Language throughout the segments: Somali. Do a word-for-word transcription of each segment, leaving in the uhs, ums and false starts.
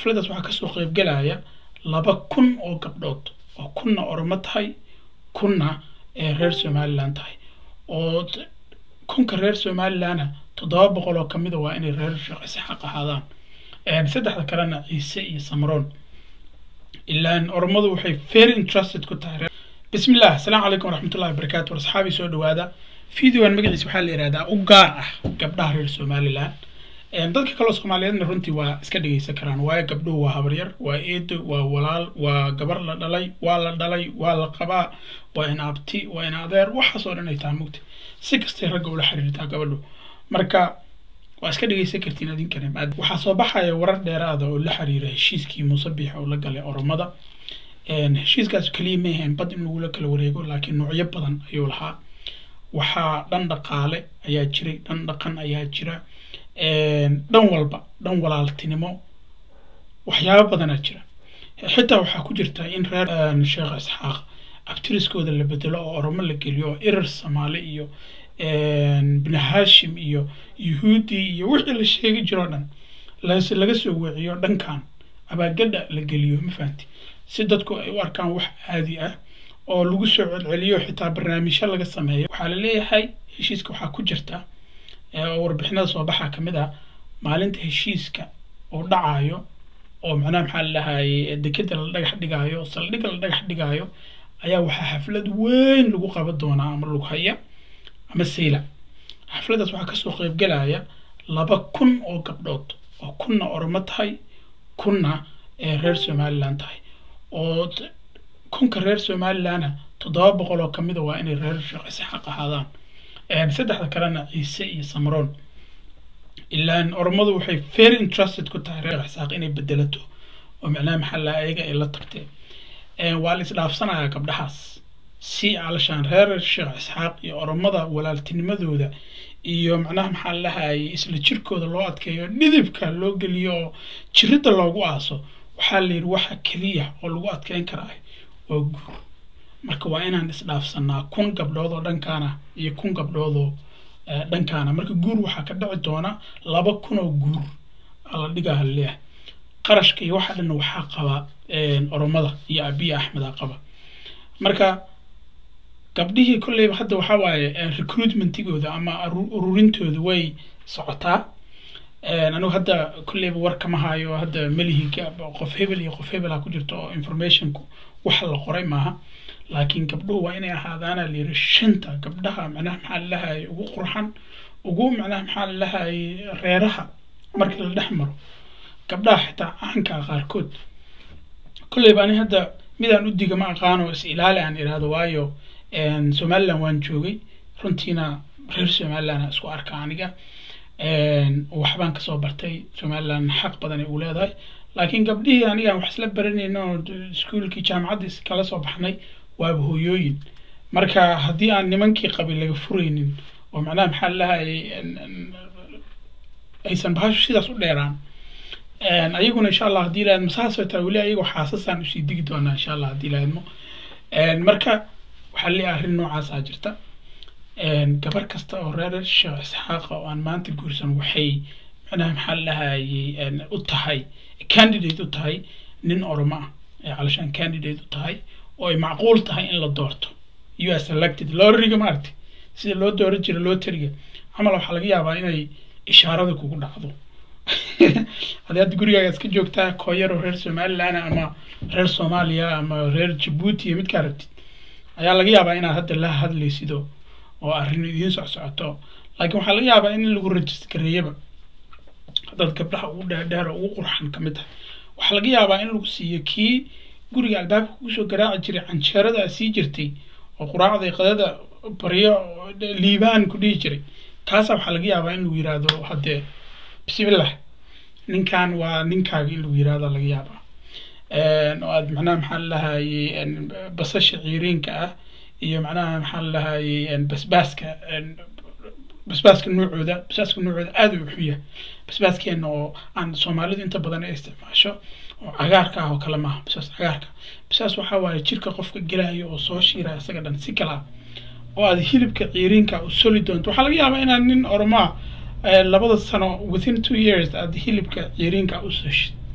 xafladaas waxaa kasoo qayb galaya laba kun oo gabdhood oo kunna Oromo tahay kunna reer Somaliland tahay oo kunka reer Somaliland toddoba boqol oo kamid ah waa inay reer Sheekh Isxaaq ahaadaan een saddexda kalena Ciise iyo Samroon ilaan Oromadu waxay very interested ku tahay bismillah assalaamu calaykum waraxmatullaahi wabarakaatuh asxaabi soo dhawaada fiidiyowan magaciisa waxaa la yiraahdaa u gaar ah gabdhaha reer Somaliland een dadka kale oo Soomaaliyeedna runtii waa iska dhageysan karaan waayo gabdhuhu waa habar yar waa eedo waa walaal waa gabar la dhalay waa la dhalay waa la qabaa waa in abti waa in adeer waxa soo dhan ay tahay mugti si kasta rag ula xiriirtaa gabadhu marka waa iska dhageysan kartiin adinkana waxa soo baxaya warar dheeraad ah oo la xiriira heshiiskii Muuse Biixi oo la galay Oromada een heshiiskaas kaliya ma ahayn bad in lagu la kala wareego laakiin noocyo badan ayuu lahaa waxa dhan dhaqaale ayaa jiray dhan dhaqan ayaa jira een dhan walba dhan walaaltinimo waxyaabo badan ayaa jira xitaa waxa ku jirta in reer Sheekh Isxaaq abtiriskooda la bedelo oo Oromo la geliyo irir Soomaali iyo een Bani Hashim iyo Yahuudi iyo wixii la sheegi jiro dhan laga soo wiciyo dhankan abaagadda la geliyo ma fahanti si dadku ay u arkaan wax caadi ah oo lagu soo celceliyo xitaa barnaamijyo laga sameeyo waxa la leeyahay heshiiska waxa ku jirta ee warbixinada soo baxa kamid ah maalinta heshiiska oo dhacayo oo macnaha maxaa la lahaayay dekada la dhagax dhigayo saldhigga la dhagax dhigayo ayaa waxa xaflad weyn lagu qaban doonaa ama lagu haya ama sayla xafladaas waxa kasoo qayb galaya laba kun oo gabdhood oo kunna Oromo tahay kunna reer Somaliland tahay oo kunka reer Somaliland toddoba boqol oo kamid ah waa inay reer Sheekh Isxaaq ahaadaan een saddexda kalena Ciise iyo Samroon ilaan Oromadu waxay very interested ku tahay reer Isxaaq inay bedelato oo macnaha maxaa la ayaga ay la tagtay een waa la isdhaafsanaya gabdhahaas si alashan reer Sheekh Isxaaq iyo Oromada walaaltinimadooda iyo macnaha maxaa la lahaayay isla jirkooda loo adkeeyo dhidibka loo geliyo jirida loogu aaso waxa la yiri waxa kaliya oo lagu adkeyn karaa oo guur marka waa inaan isdhaafsanaa kun gabdhood oo dhankaana iyo kun gabdhood oo dhankaana marka guur waxa ka dhici doona laba kun oo guur ala dhigaa leeyahay qarashka iyo waxa dhan waxa qaba een Oromada iyo Abiy Ahmed qaba marka gabdhihii kulleey hadda waxa waaye recruitmentigooda ama ururintooda way socotaa een anu hadda kulleey war kama hayo hadda malihiga qof hebel iyo qof hebel ku jirto information ku wax la qoray maaha laakiin gabdhuhu waa inay ahaadaan leeyahay shanta gabdhaha macnaha maxaa la lahaayay ugu qurxan ugu macnaha maxaa la lahaayay reeraha markii la dhaxmaro gabdhaha xitaa aanka qaarkood kulleey baan hadda midaan u diga ma aqaano is ilaali aan iraado waayo een Somaliland waan joogay runtiina reer Somaliland isku arka aniga een waxbaan ka soo bartay Somaliland xaq badan ay u leedahay laakiin gabdhihii aniga wax isla baranayno iskuulkii jaamacadda kala soo baxnay waa hooyooyin marka hadii aan nimankii qabiil laga fureynin oo macnaha maxaa la lahaayay aysan bahashu sidaas u dheeraan een ayaguna insha Allah hadii la masaasata wali ayagu xaasasaan u sii digi doonaa insha Allah hadii la idmo een marka waxa la arrin noocaas ah jirta een gabar kasta oo reer Sheekh Isxaaq oo aan maanta guursan waxay macnaha maxaa la lahaayay u tahay candidate u tahay nin Oromo ah ee alashan candidate u tahay oo ay macquul tahay in la doorto you are selected lottery maarti sida loo dooran jiray lottery amal waxa laga yaabaa inay ishaarada kugu dhacdo hadaad gurigaaga iska joogtaa kooyar oo reer Somaliland ama reer Soomaaliya ama reer Djibouti mid ka rabtid ayaa laga yaabaa inaad hadda la hadlaysido oo arrin idin soo socoto laakiin waxa laga yaabaa in lagu register gareeyaba dad gabdhaha ugu dheer ugu qurxan kamid ah waxa laga yaabaa in lagu siiyo kii guriga albaabka ku soo garaaci jiray canjeerada sii jirtay oo quraacda qadada bariyo liibaan ku dhigi jiray kaas waxa laga yaabaa in lagu yiraahdo hadde bismillah ninkan waa ninkaaga in lagu yiraahdo laga yaabaa een oo aad macnaha maxaa la lahaayay basasha ciiriinka ah iyo macnaha maxaa la lahaayay basbaaska basbaaska nuucooda basbaaska nuucooda aad u xuya basbaaskeena oo aan Soomaalidu inta badan ay isticmaasho oo cagaarka ah oo kala ma basbaas cagaarka basbaas waxa waaye jirka qofka galaayo oo soo shiira isaga dhan si kala oo aad hilibka ciiriinka u soli doonto waxa laga yaabaa inaan nin Oromo labada sano within two years aad hilibka ciiriinka u soo shid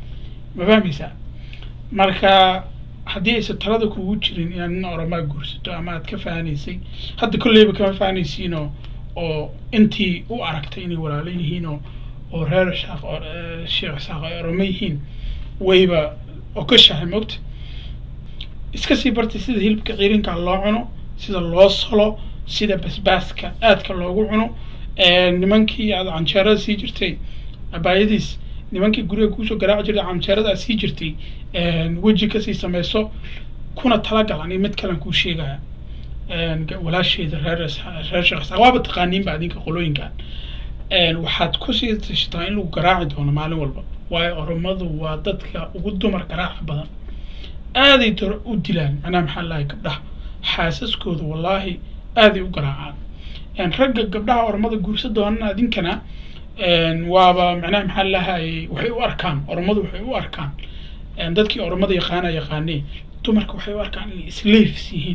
ma fahmaysaa marka haddii aysan talada kugu jirin inaad nin oromaa guursato ama aad ka fahanaysay hadda kolleyba kama fahanaysiinoo oo intii u aragtay inay walaalo yihiin oo oo reer shaaq oo sheekh saaq ay oromo yihiin wayba okashahay moogta iska sii bartay sida hilibka ciirinka loo cuno sida loo solo sida basbaaska aadka loogu cuno nimankii aad canjeerada sii jirtay abaayadiis nimankii guriga kusoo garaaci jirtay canjeerada aad sii jirtay weji kasii samayso kuna talagal ani mid kalen kuu sheegaya walaasheeda reer reer sheekh saaq waaba taqaaniinba adinka qolooyinkan waxaad kusii tashataa in lagu garaaci doono maalin walba waayo oromadu waa dadka ugu dumar garaaca badan aaday dor u dilaan macnaha maxaa lahay gabdhaha xaasaskooda wallaahi aaday u garaacaan ragga gabdhaha oromada guursa doonana adinkana waaba macnaha maxaa lahay waxay u arkaan oromadu waxay u arkaan dadkii oromada yaqaana yaqaanee dumarka waxay u arkaan inay slaves yihiin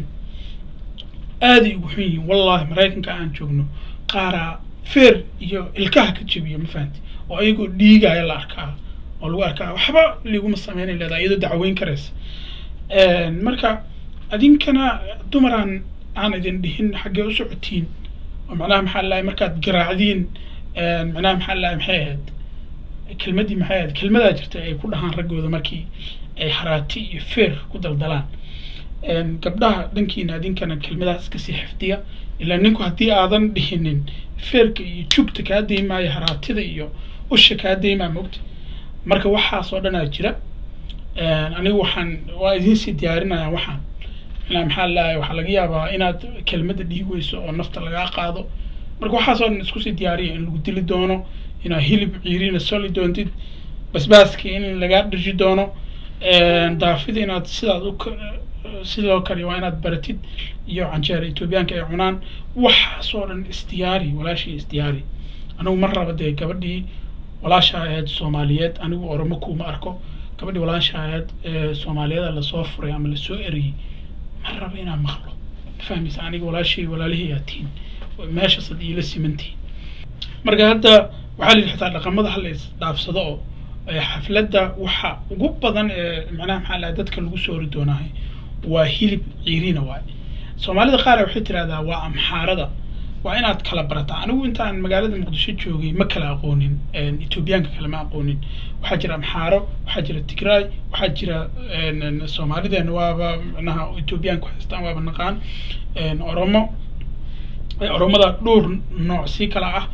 aaday ugu xun yihiin wallaahi maraykanka aan joogno qaaraa feer iyo ilkaha ka jabiya ma fahanti oo ayagoo dhiigaya la arkaa oo lagu arkaa waxba liguma sameynay leedahay iyadoo dacweyn karaysa marka adinkana dumaraan aan idin dhihin xaggee u socotiin oo macnaha maxaa lahay markaad garaacdiin macnaha maxaa lahay maxay ahayd kelmadii maxay ahayd kelmadaa jirta ay ku dhahaan raggooda markii ay haraati iyo feer ku daldalaan gabdhaha dhankiina adinkana kelmadaas kasii xifdiya ilaa ninku haddii aadan dhihinin feerka iyo jugta kaa daymaayo haraatida iyo usha kaa daymaa mogta marka waxaas oo dhanaa jira anigu waxaan waa idinsii diyaarinayaa waxaan inaa maxaa lahay waxaa laga yaabaa inaad kelmadda dhiigweyso oo nafta lagaa qaado marka waxaas oo dhan isku sii diyaariya in lagu dili doono inaad hilib ciiriina soli doontid basbaaska in lagaa dhirji doono daafida inaad sidaad u sidoo kale waa inaad baratid iyo canjeera etoobiyaanka ay cunaan waxaas oo dhan isdiyaari walaashii isdiyaari anigu mar raba dee gabadhii walaasha ahayd soomaaliyeed anigu oromo kuuma arko gabadhii walaasha ahayd soomaaliyeeda lasoo furay ama lasoo eriyey mar raba inaan maqlo fahmaysa aniga walaashii walaalihii aad tihiin meeshaasad iila simantihiin marka hadda waxaa la yidhi xitaa dhaqamada hala isdhaafsado oo xafladda waxa ugu badan ee macnaha maxaa lahay dadka lagu soo ori doonaahay waa hilib ciiriina waay soomaalida qaar waxay tirahdaa waa amxaarada waa inaad kala barataa anigu intaan magaalada muqdisho joogay ma kala aqoonin etoobiyaanka kale ma aqoonin waxaa jira amxaaro waxaa jira tigraay waxaa jira soomaalideena waaba macnaha etoobiyaanku haystaan waaba naqaan oromo oromada dhowr nooc sii kala ah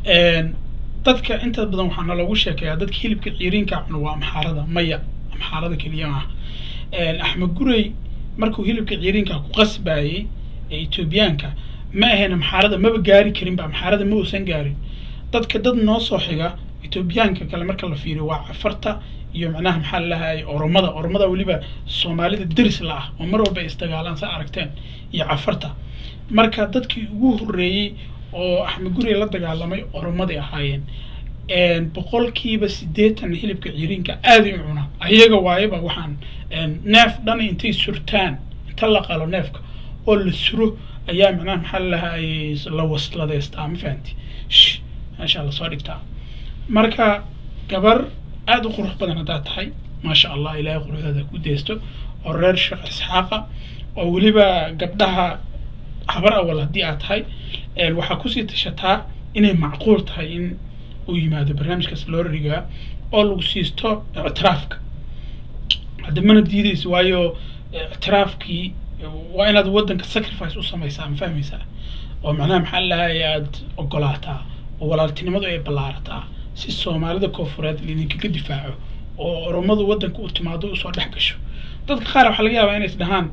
dadka inta badan waxaa naloogu sheekeeyaa dadka hilibka ciiriinka cuno waa amxaarada maya amxaarada keliya ah axmed gurey markuu hilibka ciiriinka ku qasbayay ee etoobiyaanka ma ahayn amxaarada maba gaari karinba amxaarada ma uusan gaarin dadka dad noo soo xiga etoobiyaanka kale marka la fiiriyo waa cafarta iyo macnaha maxaa lahay oromada oromada weliba soomaalida deris la ah oo mar walba ay isdagaalaan saa aragteen iyo cafarta marka dadkii ugu horreeyey oo axmed gurey la dagaalamay oromaday ahaayeen boqolkiiba siddeetan hilibka ciiriinka aaday u cunaan ayaga waayaba waxaan neef dhan intay surtaan inta la qalo neefka oo la suro ayaa macnaha maxaa lahay la wasladeystaa ma fahanti maasha allah soo dhigtaa marka gabar aada u qurux badan haddaad tahay maasha allah ilaahay quruxdaada ku deysto oo reer sheekh isxaaqa oo weliba gabdhaha habar awal haddii aad tahay waxaa kusii tashataa inay macquul tahay in uu yimaado barnaamijkaas loo rigaa oo lagu siisto ictiraafka hadda mana diidaysa waayo ictiraafkii waa inaad waddanka sacrifice u samaysaa ma fahmaysaa oo macnaha maxaa lahay aad ogolaataa oo walaaltinimadu ay ballaarataa si soomaalida koofureed laidinkaga difaaco oo oromadu waddanka u timaado usoo dhex gasho dadka qaar waxaa laga yaabaa inay is dhahaan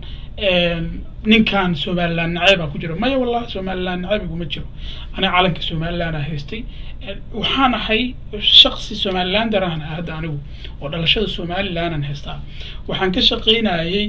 ninkan somaliland naceebaa ku jiro maya wallahi somaliland naceeb iguma jiro aniga calanka somalilandaa haystay waxaan ahay shaksi somalilandaraan ah hadda anigu oo dhalashada somalilandan haystaa waxaan ka shaqaynayay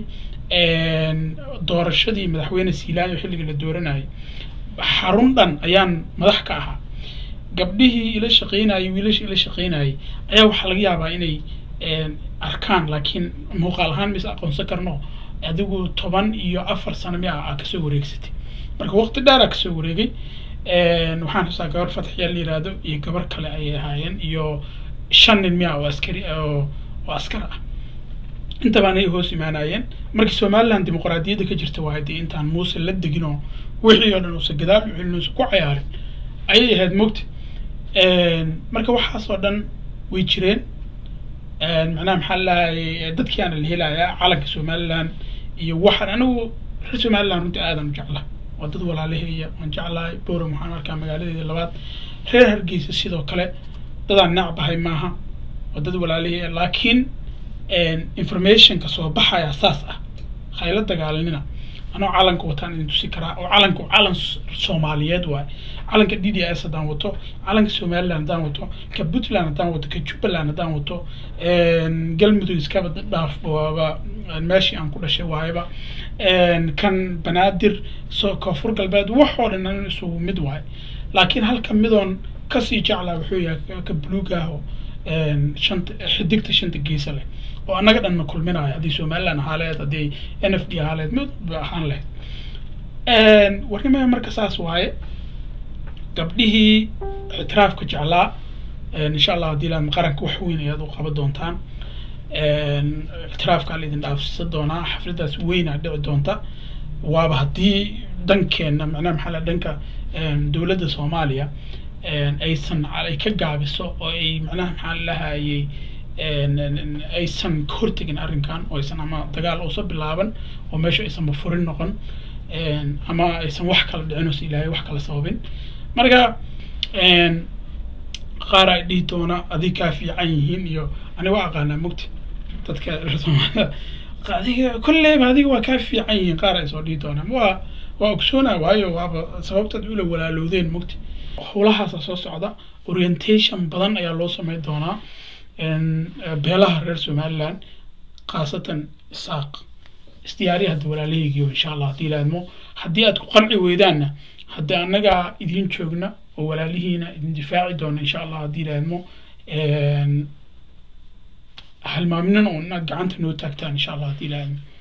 doorashadii madaxweyne siilaanyo xilliga la dooranayay xarun dhan ayaan madax ka ahaa gabdhihii ila shaqaynayay wiilashii ila shaqaynayay ayaa waxaa laga yaabaa inay arkaan laakiin muuqaal ahaan mis aqoonsan karno adigu toban iyo afar sano miya aa kasoo wareegsatay marka waqti dheer aa kasoo wareegay waxaan xusaa gabar fatxiyaa la yihahdo iyo gabar kale ayay ahaayeen iyo shan nin miya oo askari oo oo askar ah inta baan ay hoos imaanayeen markii Somaliland dimuqraadiyadda ka jirta waayday intaan muuse la degino wixii oo dhan uu sagadaal u cilmisu ku ciyaarin ayay ahayd mugti een marka waxaas oo dhan way jireen een macnaha maxaa la dadkii aan la helayaa calanka Somaliland iyo waxaan anigu reer Somaliland runtii aadan u jeclaa wadada walaalaheeya aan jeclahay booro maxaan arkaa magaaladeeda labaad reer Hargeysa sidoo kale dadaan nacbahay maaha wadada walaalaheeya laakiin een information ka soo baxaya asaas ah khayla dagaalanina anoo calanka wataan inuu si karaa oo calanku calan Soomaaliyeed waay calanka D D S hadaan wato calanka Somaliland hadaan wato ka Puntland hadaan wato ka Jubaland hadaan wato een galmudug iska dhaaf booba meeshii aan ku dhashay waayba een kan banaadir soo koonfur galbeed wax oo dhan isugu mid waay laakiin halka midoon ka sii jeclaa wuxuu yahay ka buluug ah oo een shanta xidigta shanta geesa leh oo anaga dhan kulminaaya hadii Somaliland haaleed hadii N F D haaleed mid ahaan leh een warnimada marka saas waaye gabdhihii itiraafka jeclaa een insha Allah hadii la qaranka wax weyn ay u qaban doontaan een itiraafka la idin dhaafsan doonaa xafladaas weyn ah dhici doonta waaba hadii dankeena macnaha maxaa la dhanka een dawladda Soomaaliya een aysan ay ka gaabiso oo ay macnaha maxaa la hayay een aysan hortagin arrinkan oo aysan ama dagaal oo soo bilaaban oo meesha aysan furin noqon een ama aysan wax kala dhicin oo Ilaahay wax kala sababin marka een qaar ay dhitoona adii ka fiican yihiin iyo aniga waa aqaana mugti dadka Soomaaliya qaadiga kullee baadiga waa ka fiican yihiin qaar ay soo dhitoona waa waa ogsoona waayo waaba sababta uu la walaalowdeen mugti howlahaas soo socda orientation badan ayaa loo sameeyay doonaa een beelaha reer Somaliland qaasatan isaaq istiyaariyaha walaalahayga insha Allah hadii laadmo hadii aad ku qanci weedaana hadii anaga idin joogna oo walaalihiina idin difaaci doona insha Allah hadii laadmo een hal maamulna oo gacanta noo taagtaan insha Allah hadii laadmo